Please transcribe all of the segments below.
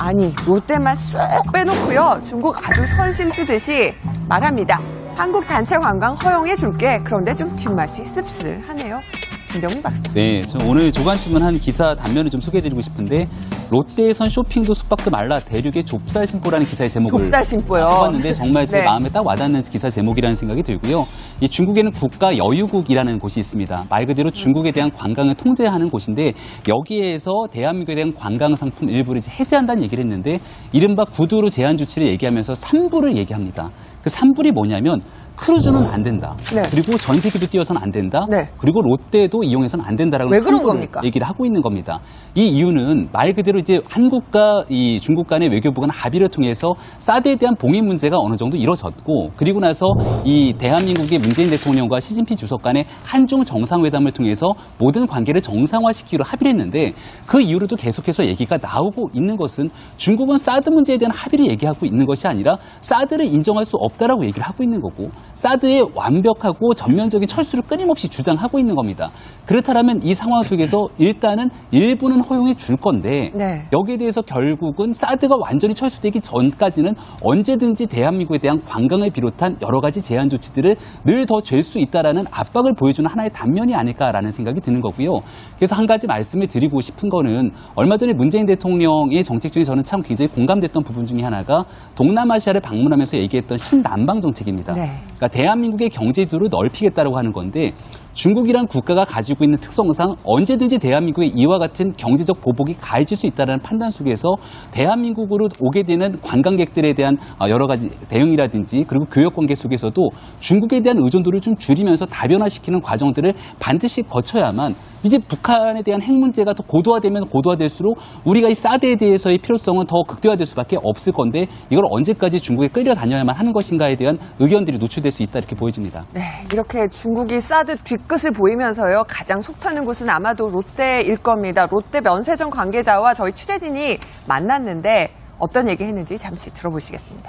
아니, 롯데만 쏙 빼놓고요. 중국 아주 선심 쓰듯이 말합니다. 한국 단체 관광 허용해 줄게. 그런데 좀 뒷맛이 씁쓸하네요. 김병민 박사. 네, 저 오늘 조간신문 한 기사 단면을 좀 소개해드리고 싶은데 롯데에선 쇼핑도 숙박도 말라 대륙의 좁쌀심보라는 기사의 제목을 좁쌀심보요. 해봤는데 정말 제 네. 마음에 딱 와닿는 기사 제목이라는 생각이 들고요. 이 중국에는 국가 여유국이라는 곳이 있습니다. 말 그대로 중국에 대한 관광을 통제하는 곳인데 여기에서 대한민국에 대한 관광 상품 일부를 이제 해제한다는 얘기를 했는데 이른바 구두로 제한 조치를 얘기하면서 3불을 얘기합니다. 그 3불이 뭐냐면 크루즈는 안 된다. 네. 그리고 전세기도 띄워서는 안 된다. 네. 그리고 롯데도 이용해서는 안 된다라고 왜 그런 겁니까? 얘기를 하고 있는 겁니다. 이 이유는 말 그대로 이제 한국과 이 중국 간의 외교부가 합의를 통해서 사드에 대한 봉인 문제가 어느 정도 이뤄졌고 그리고 나서 이 대한민국의 문재인 대통령과 시진핑 주석 간의 한중 정상회담을 통해서 모든 관계를 정상화시키기로 합의를 했는데 그 이후로도 계속해서 얘기가 나오고 있는 것은 중국은 사드 문제에 대한 합의를 얘기하고 있는 것이 아니라 사드를 인정할 수 없다라고 얘기를 하고 있는 거고 사드의 완벽하고 전면적인 철수를 끊임없이 주장하고 있는 겁니다. 그렇다면 이 상황 속에서 일단은 일부는 허용해 줄 건데 네. 여기에 대해서 결국은 사드가 완전히 철수되기 전까지는 언제든지 대한민국에 대한 관광을 비롯한 여러 가지 제한 조치들을 늘 더 잴 수 있다라는 압박을 보여주는 하나의 단면이 아닐까라는 생각이 드는 거고요. 그래서 한 가지 말씀을 드리고 싶은 거는 얼마 전에 문재인 대통령의 정책 중에 저는 참 굉장히 공감됐던 부분 중에 하나가 동남아시아를 방문하면서 얘기했던 신남방 정책입니다. 네. 그러니까 대한민국의 경제도를 넓히겠다라고 하는 건데 중국이란 국가가 가지고 있는 특성상 언제든지 대한민국의 이와 같은 경제적 보복이 가해질 수 있다는 판단 속에서 대한민국으로 오게 되는 관광객들에 대한 여러 가지 대응이라든지 그리고 교역관계 속에서도 중국에 대한 의존도를 좀 줄이면서 다변화시키는 과정들을 반드시 거쳐야만 이제 북한에 대한 핵 문제가 더 고도화되면 고도화될수록 우리가 이 사드에 대해서의 필요성은 더 극대화될 수밖에 없을 건데 이걸 언제까지 중국에 끌려다녀야만 하는 것인가에 대한 의견들이 노출될 수 있다 이렇게 보여집니다. 네, 이렇게 중국이 사드 뒤끝을 보이면서요. 가장 속타는 곳은 아마도 롯데일 겁니다. 롯데 면세점 관계자와 저희 취재진이 만났는데 어떤 얘기 했는지 잠시 들어보시겠습니다.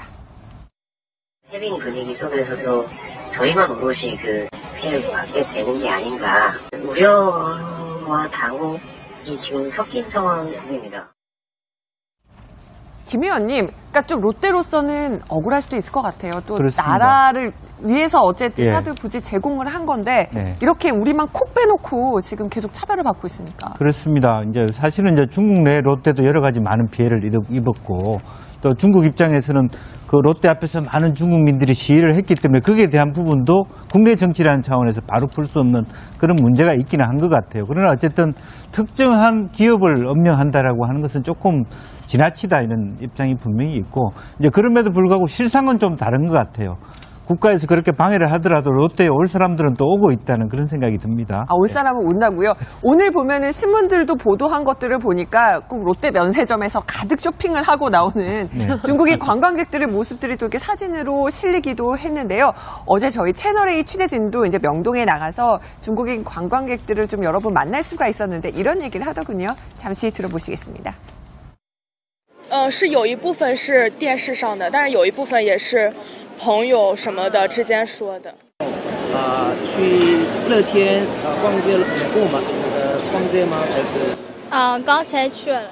해빙 분위기 속에서도 저희만 오롯이 그 피해를 받게 되는 게 아닌가 우려와 당혹이 지금 섞인 상황입니다. 김 의원님, 그러니까 좀 롯데로서는 억울할 수도 있을 것 같아요. 또 그렇습니다. 나라를 위해서 어쨌든 예. 사드 부지 제공을 한 건데 네. 이렇게 우리만 콕 빼놓고 지금 계속 차별을 받고 있으니까. 그렇습니다. 이제 사실은 이제 중국 내 롯데도 여러 가지 많은 피해를 입었고 또 중국 입장에서는 그 롯데 앞에서 많은 중국민들이 시위를 했기 때문에 거기에 대한 부분도 국내 정치라는 차원에서 바로 풀 수 없는 그런 문제가 있기는 한 것 같아요. 그러나 어쨌든 특정한 기업을 엄명한다라고 하는 것은 조금 지나치다 이런 입장이 분명히 있고 이제 그럼에도 불구하고 실상은 좀 다른 것 같아요. 국가에서 그렇게 방해를 하더라도 롯데에 올 사람들은 또 오고 있다는 그런 생각이 듭니다. 아, 올 사람은 온다고요? 오늘 보면은 신문들도 보도한 것들을 보니까 꼭 롯데 면세점에서 가득 쇼핑을 하고 나오는 네. 중국인 관광객들의 모습들이 또 이렇게 사진으로 실리기도 했는데요. 어제 저희 채널A 취재진도 이제 명동에 나가서 중국인 관광객들을 좀 여러 번 만날 수가 있었는데 이런 얘기를 하더군요. 잠시 들어보시겠습니다. 是有一部分是电视上的，但是有一部分也是朋友什么的之间说的。 去乐天逛街过吗？逛街吗？还是？ 刚才去了。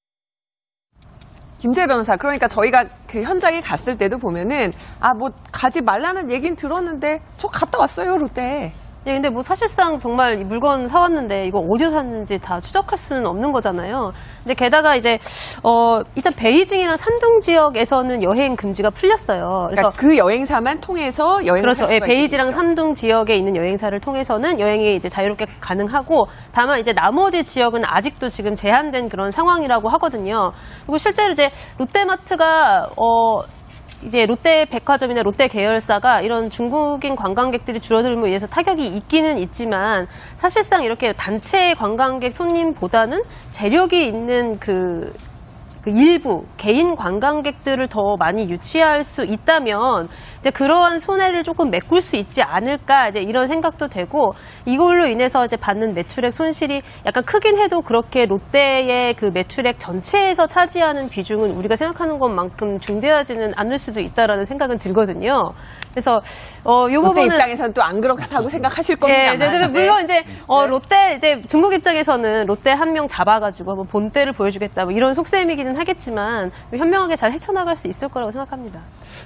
김재 변호사, 그러니까 저희가 그 현장에 갔을 때도 보면은 뭐 가지 말라는 얘긴 들었는데 저 갔다 왔어요, 롯데. 예, 근데 뭐 사실상 정말 물건 사왔는데 이거 어디서 샀는지 다 추적할 수는 없는 거잖아요. 근데 게다가 이제 일단 베이징이랑 산둥 지역에서는 여행 금지가 풀렸어요. 그래서 그러니까 그 여행사만 통해서 여행을 그렇죠. 할 수가 예, 베이징이랑 있겠죠. 산둥 지역에 있는 여행사를 통해서는 여행이 이제 자유롭게 가능하고 다만 이제 나머지 지역은 아직도 지금 제한된 그런 상황이라고 하거든요. 그리고 실제로 이제 롯데마트가 이제 롯데 백화점이나 롯데 계열사가 이런 중국인 관광객들이 줄어들므로 인해서 타격이 있기는 있지만 사실상 이렇게 단체 관광객 손님보다는 재력이 있는 그 일부 개인 관광객들을 더 많이 유치할 수 있다면 이제 그러한 손해를 조금 메꿀 수 있지 않을까 이제 이런 생각도 되고 이걸로 인해서 이제 받는 매출액 손실이 약간 크긴 해도 그렇게 롯데의 그 매출액 전체에서 차지하는 비중은 우리가 생각하는 것만큼 중대하지는 않을 수도 있다라는 생각은 들거든요. 그래서 요 롯데 부분은 입장에서는 또 안 그렇다고 생각하실 겁니다. 예, 네, 물론 이제 롯데 이제 중국 입장에서는 롯데 한 명 잡아가지고 한번 본때를 보여주겠다 뭐 이런 속셈이기는 하겠지만 현명하게 잘 헤쳐나갈 수 있을 거라고 생각합니다.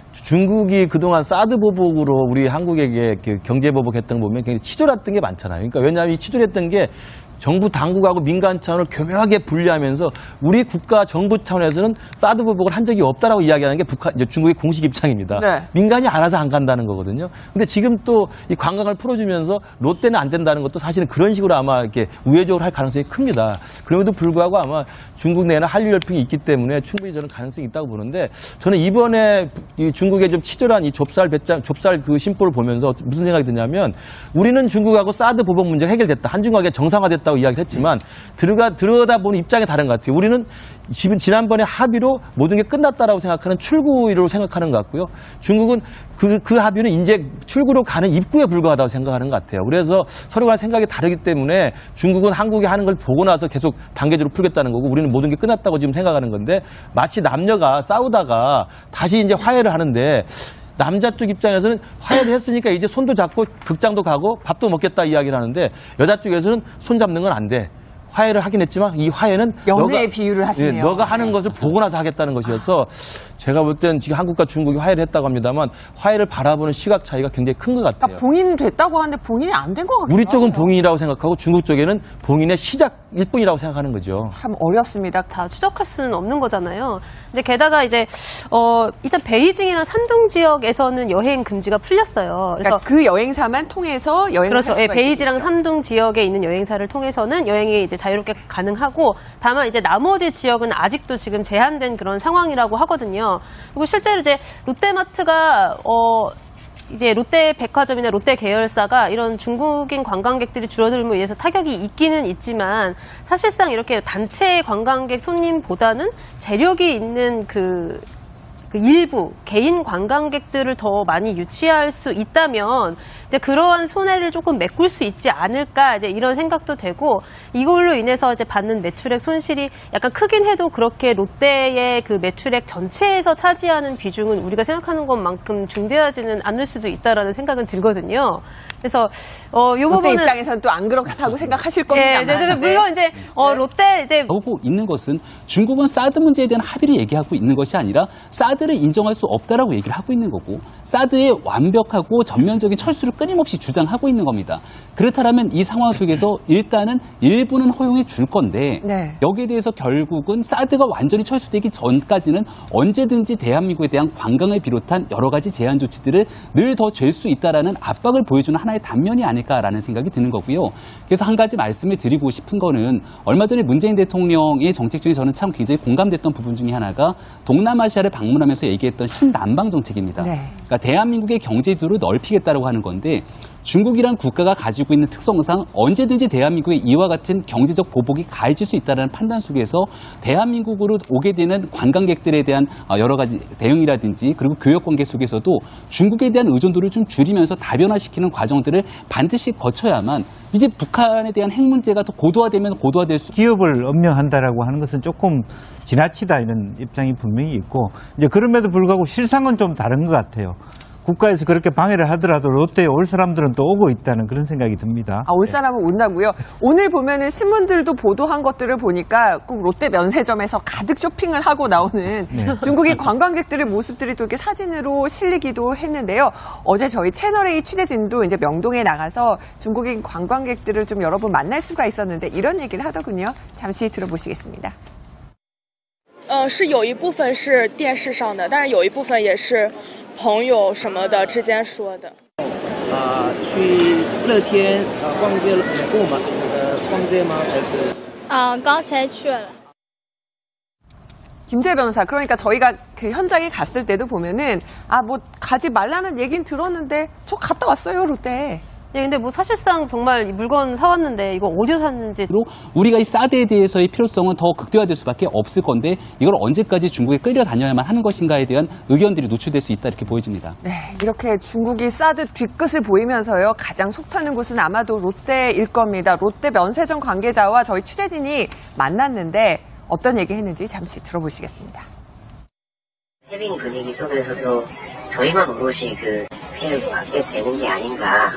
중국이 그동안 사드 보복으로 우리 한국에게 경제 보복했던 거 보면 굉장히 치졸했던 게 많잖아요. 그러니까 왜냐하면 이 치졸했던 게 정부 당국하고 민간 차원을 교묘하게 분리하면서 우리 국가 정부 차원에서는 사드 보복을 한 적이 없다라고 이야기하는 게 이제 중국의 공식 입장입니다. 네. 민간이 알아서 안 간다는 거거든요. 근데 지금 또 이 관광을 풀어주면서 롯데는 안 된다는 것도 사실은 그런 식으로 아마 이렇게 우회적으로 할 가능성이 큽니다. 그럼에도 불구하고 아마 중국 내에는 한류 열풍이 있기 때문에 충분히 저는 가능성이 있다고 보는데 저는 이번에 이 중국의 좀 치졸한 이 좁쌀 그 심보를 보면서 무슨 생각이 드냐면 우리는 중국하고 사드 보복 문제가 해결됐다. 한중관계 정상화됐다. 이야기를 했지만 들여다보는 입장이 다른 것 같아요. 우리는 지난번에 합의로 모든 게 끝났다라고 생각하는 출구로 생각하는 것 같고요. 중국은 그 합의는 이제 출구로 가는 입구에 불과하다고 생각하는 것 같아요. 그래서 서로가 생각이 다르기 때문에 중국은 한국이 하는 걸 보고 나서 계속 단계적으로 풀겠다는 거고 우리는 모든 게 끝났다고 지금 생각하는 건데 마치 남녀가 싸우다가 다시 이제 화해를 하는데 남자 쪽 입장에서는 화해를 했으니까 이제 손도 잡고 극장도 가고 밥도 먹겠다 이야기를 하는데 여자 쪽에서는 손 잡는 건 안 돼. 화해를 하긴 했지만 이 화해는 연애의 비유를 하시네요. 너가 하는 것을 보고 나서 하겠다는 것이어서 제가 볼 땐 지금 한국과 중국이 화해를 했다고 합니다만 화해를 바라보는 시각 차이가 굉장히 큰 것 같아요. 그러니까 봉인 됐다고 하는데 봉인이 안 된 것 같아요. 우리 쪽은 봉인이라고 생각하고 중국 쪽에는 봉인의 시작일 뿐이라고 생각하는 거죠. 참 어렵습니다. 다 추적할 수는 없는 거잖아요. 근데 게다가 이제 일단 베이징이랑 산둥 지역에서는 여행 금지가 풀렸어요. 그래서 그러니까 그 여행사만 통해서 여행을 그렇죠. 할 수가 베이징이랑 있겠죠. 산둥 지역에 있는 여행사를 통해서는 여행이 이제 자유롭게 가능하고 다만 이제 나머지 지역은 아직도 지금 제한된 그런 상황이라고 하거든요. 그리고 실제로 이제 롯데마트가 이제 롯데 백화점이나 롯데 계열사가 이런 중국인 관광객들이 줄어들므로 인해서 타격이 있기는 있지만 사실상 이렇게 단체 관광객 손님보다는 재력이 있는 그 일부 개인 관광객들을 더 많이 유치할 수 있다면 이제 그러한 손해를 조금 메꿀 수 있지 않을까 이제 이런 생각도 되고 이걸로 인해서 이제 받는 매출액 손실이 약간 크긴 해도 그렇게 롯데의 그 매출액 전체에서 차지하는 비중은 우리가 생각하는 것만큼 중대하지는 않을 수도 있다라는 생각은 들거든요. 그래서 요 롯데 부분은 입장에서는 또 안 그렇다고 생각하실 겁니다. 네, 물론 이제 롯데 이제 하고 있는 것은 중국은 사드 문제에 대한 합의를 얘기하고 있는 것이 아니라 사드를 인정할 수 없다라고 얘기를 하고 있는 거고 사드의 완벽하고 전면적인 철수를 끊임없이 주장하고 있는 겁니다. 그렇다면 이 상황 속에서 일단은 일부는 허용해 줄 건데 네. 여기에 대해서 결국은 사드가 완전히 철수되기 전까지는 언제든지 대한민국에 대한 관광을 비롯한 여러 가지 제한 조치들을 늘 더 잴 수 있다라는 압박을 보여주는 하나의 단면이 아닐까라는 생각이 드는 거고요. 그래서 한 가지 말씀을 드리고 싶은 거는 얼마 전에 문재인 대통령의 정책 중에 저는 참 굉장히 공감됐던 부분 중에 하나가 동남아시아를 방문하면서 얘기했던 신남방 정책입니다. 네. 그러니까 대한민국의 경제도를 넓히겠다라고 하는 건데 중국이란 국가가 가지고 있는 특성상 언제든지 대한민국에 이와 같은 경제적 보복이 가해질 수 있다는 판단 속에서 대한민국으로 오게 되는 관광객들에 대한 여러 가지 대응이라든지 그리고 교역 관계 속에서도 중국에 대한 의존도를 좀 줄이면서 다변화시키는 과정들을 반드시 거쳐야만 이제 북한에 대한 핵 문제가 더 고도화되면 고도화될 수 기업을 엄령한다라고 하는 것은 조금 지나치다 이런 입장이 분명히 있고 이제 그럼에도 불구하고 실상은 좀 다른 것 같아요. 국가에서 그렇게 방해를 하더라도 롯데에 올 사람들은 또 오고 있다는 그런 생각이 듭니다. 올 사람은 온다고요? 오늘 보면은 신문들도 보도한 것들을 보니까 꼭 롯데 면세점에서 가득 쇼핑을 하고 나오는 중국인 관광객들의 모습들이 또 이렇게 사진으로 실리기도 했는데요. 어제 저희 채널A 취재진도 이제 명동에 나가서 중국인 관광객들을 좀 여러 분 만날 수가 있었는데 이런 얘기를 하더군요. 잠시 들어보시겠습니다. 是有一部分是电视上的，但是有一部分也是朋友什么的之间说的。 去乐天逛街过吗？逛街吗？还是？ 刚才去了。 김재 변호사, 그러니까 저희가 그 현장에 갔을 때도 보면은 뭐 가지 말라는 얘긴 들었는데 저 갔다 왔어요, 롯데. 네, 근데 뭐 사실상 정말 이 물건 사왔는데 이거 어디서 샀는지 우리가 이 사드에 대해서의 필요성은 더 극대화될 수밖에 없을 건데 이걸 언제까지 중국에 끌려다녀야만 하는 것인가에 대한 의견들이 노출될 수 있다 이렇게 보여집니다. 네, 이렇게 중국이 사드 뒤끝을 보이면서요. 가장 속타는 곳은 아마도 롯데일 겁니다. 롯데 면세점 관계자와 저희 취재진이 만났는데 어떤 얘기 했는지 잠시 들어보시겠습니다. 해빙 분위기 속에서도 저희만 오롯이 그 피해를 받게 되는 게 아닌가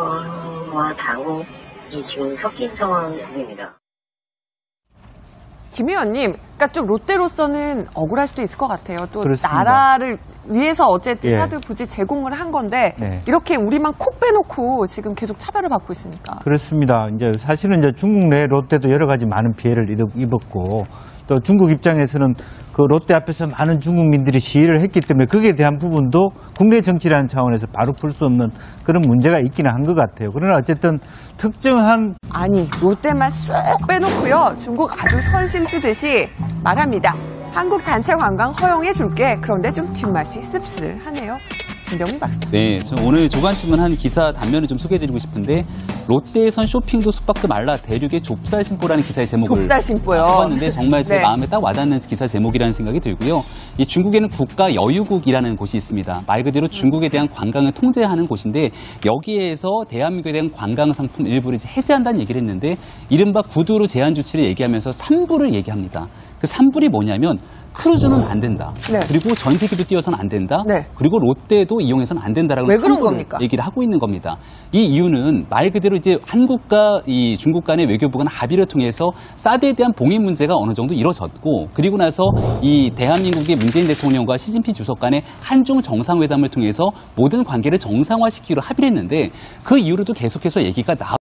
우려와 당혹이 지금 섞인 상황입니다. 김 의원님, 그러니까 좀 롯데로서는 억울할 수도 있을 것 같아요. 또 그렇습니다. 나라를 위해서 어쨌든 예. 사드 부지 제공을 한 건데 네. 이렇게 우리만 콕 빼놓고 지금 계속 차별을 받고 있으니까. 그렇습니다. 이제 사실은 이제 중국 내 롯데도 여러 가지 많은 피해를 입었고 또 중국 입장에서는 그 롯데 앞에서 많은 중국민들이 시위를 했기 때문에 거기에 대한 부분도 국내 정치라는 차원에서 바로 풀 수 없는 그런 문제가 있기는 한 것 같아요. 그러나 어쨌든 특정한 아니, 롯데만 쏙 빼놓고요. 중국 아주 선심 쓰듯이 말합니다. 한국 단체 관광 허용해 줄게. 그런데 좀 뒷맛이 씁쓸하네요. 김병민 박사. 네, 저 오늘 조간신문 한 기사 단면을 좀 소개해드리고 싶은데 롯데에선 쇼핑도 숙박도 말라 대륙의 좁쌀 심보라는 기사의 제목을 좁쌀 심보요. 뽑았는데 정말 제 네. 마음에 딱 와닿는 기사 제목이라는 생각이 들고요. 이 중국에는 국가 여유국이라는 곳이 있습니다. 말 그대로 중국에 대한 관광을 통제하는 곳인데 여기에서 대한민국에 대한 관광 상품 일부를 이제 해제한다는 얘기를 했는데 이른바 구두로 제한 조치를 얘기하면서 3불을 얘기합니다. 그 3불이 뭐냐면 크루즈는 안 된다. 네. 그리고 전세기도 띄워서는 안 된다. 네. 그리고 롯데도 이용해서는 안 된다라고 왜 그런 3불을 겁니까? 얘기를 하고 있는 겁니다. 이 이유는 말 그대로 이제 한국과 이 중국 간의 외교부 간 합의를 통해서 사드에 대한 봉인 문제가 어느 정도 이뤄졌고 그리고 나서 이 대한민국의 문재인 대통령과 시진핑 주석 간의 한중 정상회담을 통해서 모든 관계를 정상화시키기로 합의를 했는데 그 이후로도 계속해서 얘기가